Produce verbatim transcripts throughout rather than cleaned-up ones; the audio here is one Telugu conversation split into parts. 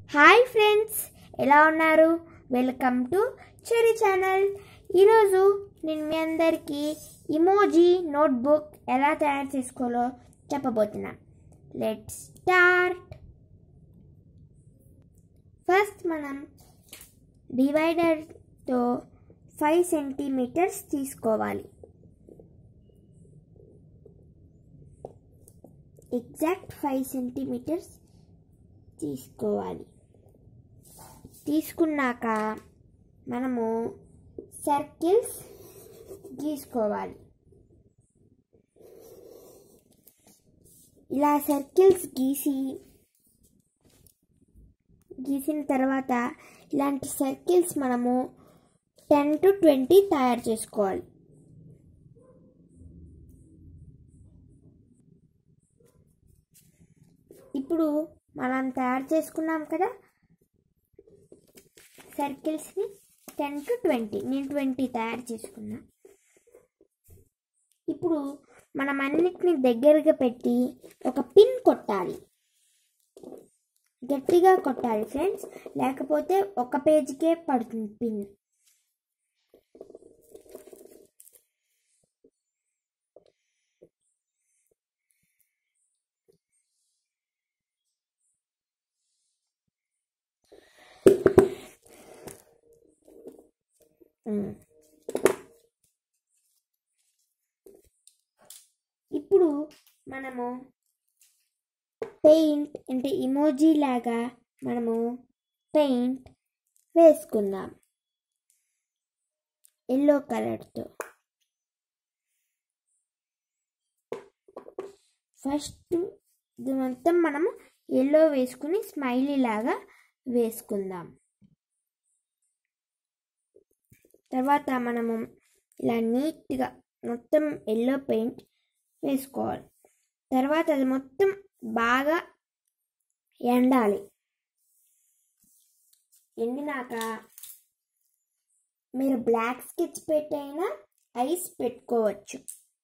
హాయ్ ఫ్రెండ్స్, ఎలా ఉన్నారు? Welcome to Cherry channel. ఈరోజు నేను మీ అందరికీ ఇమోజీ నోట్బుక్ ఎలా తయారు చేసుకోవాలో చెప్పబోతున్నాను. Let's start. ఫస్ట్ మనం డివైడర్తో ఫైవ్ సెంటీమీటర్స్ తీసుకోవాలి. ఎగ్జాక్ట్ ఫైవ్ సెంటీమీటర్స్ తీసుకోవాలి. తీసుకున్నాక మనము సర్కిల్స్ గీసుకోవాలి. ఇలా సర్కిల్స్ గీసి గీసిన తర్వాత ఇలాంటి సర్కిల్స్ మనము టెన్ టు ట్వంటీ తయారు చేసుకోవాలి. ఇప్పుడు మనం తయారు చేసుకున్నాం కదా సర్కిల్స్ని, టెన్ టు ట్వంటీ, నేను ట్వంటీ తయారు చేసుకున్నా. ఇప్పుడు మనం అన్నిటిని దగ్గరగా పెట్టి ఒక పిన్ కొట్టాలి. గట్టిగా కొట్టాలి ఫ్రెండ్స్, లేకపోతే ఒక పేజీకే పడుతుంది పిన్. ఇప్పుడు మనము పెయింట్ అంటే ఇమోజీ లాగా మనము పెయింట్ వేసుకుందాం ఎల్లో కలర్తో. ఫస్ట్ ఇది మొత్తం మనము ఎల్లో వేసుకుని స్మైలీ లాగా వేసుకుందాం. తర్వాత మనము ఇలా నీట్గా మొత్తం ఎల్లో పెయింట్ వేసుకోవాలి. తర్వాత అది మొత్తం బాగా ఎండాలి. ఎండినాక మీరు బ్లాక్ స్కెచ్ పెట్టైనా ఐస్ పెట్టుకోవచ్చు.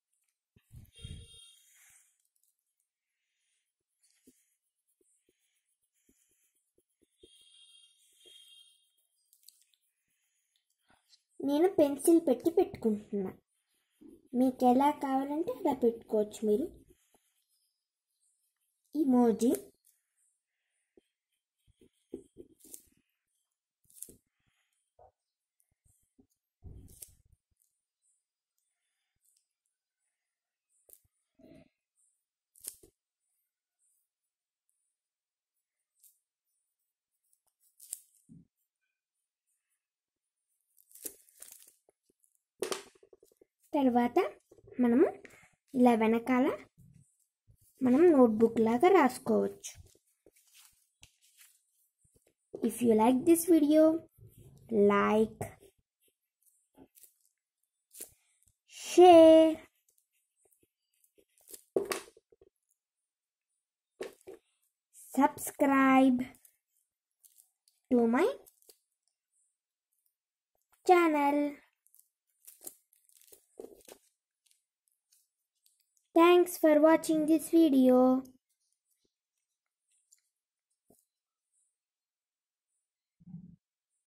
నేను పెన్సిల్ పెట్టి పెట్టుకుంటున్నా. మీకు ఎలా కావాలంటే అలా పెట్టుకోవచ్చు మీరు. ఇమోజీ తర్వాత మనము ఇలా వెనకాల మనం నోట్బుక్ లాగా రాసుకోవచ్చు. If you like this video, like, share, subscribe to my channel. Thanks for watching this video.